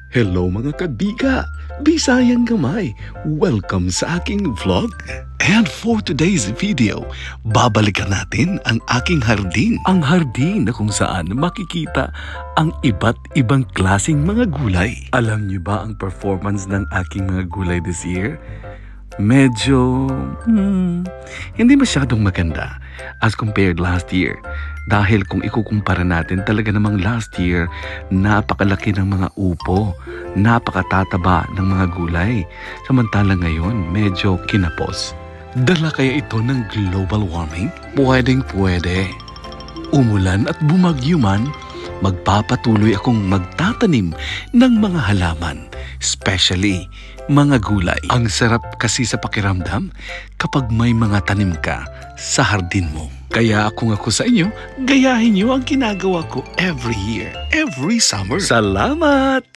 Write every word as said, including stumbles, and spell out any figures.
Hello mga kabiga! Bisayang gamay! Welcome sa aking vlog! And for today's video, babalikan natin ang aking hardin. Ang hardin na kung saan makikita ang iba't ibang klaseng mga gulay. Alam niyo ba ang performance ng aking mga gulay this year? Medyo hmm, hindi masyadong maganda as compared last year. Dahil kung ikukumpara natin, talaga namang last year, napakalaki ng mga upo, napakatataba ng mga gulay. Samantalang ngayon, medyo kinapos. Dala kaya ito ng global warming? Pwedeng pwede. Umulan at bumagyo man, magpapatuloy akong magtatanim ng mga halaman, especially mga gulay. Ang sarap kasi sa pakiramdam kapag may mga tanim ka sa hardin mo. Kaya kung ako sa inyo, gayahin niyo ang ginagawa ko every year, every summer. Salamat!